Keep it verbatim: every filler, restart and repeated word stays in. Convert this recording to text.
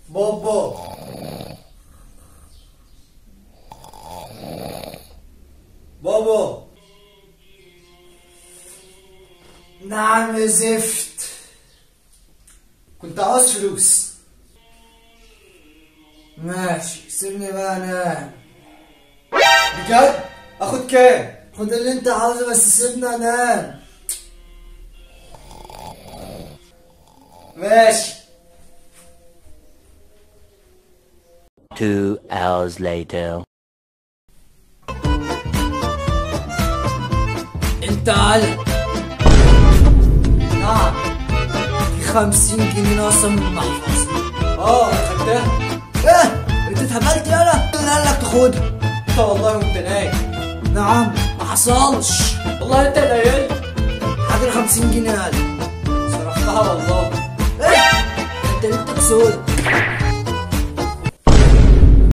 بابا بابا. نعم يا زفت، كنت عاوز فلوس. ماشي سيبني بقى انام. بجد؟ اخد كام؟ خد اللي انت عاوزه بس سيبني انام. ماشي. Two hours later. انت علي. نعم. في خمسين جنيه ناقصة من المحفظة. اه خدتها. ايه؟ انت اتهبلت يالا؟ اللي قال لك تاخدها؟ انت والله وانت نايم. نعم ما حصلش. والله انت اللي قايل. حاجة خمسين جنيه يالا. صرفتها والله. ايه؟ انت ليلتك سودة.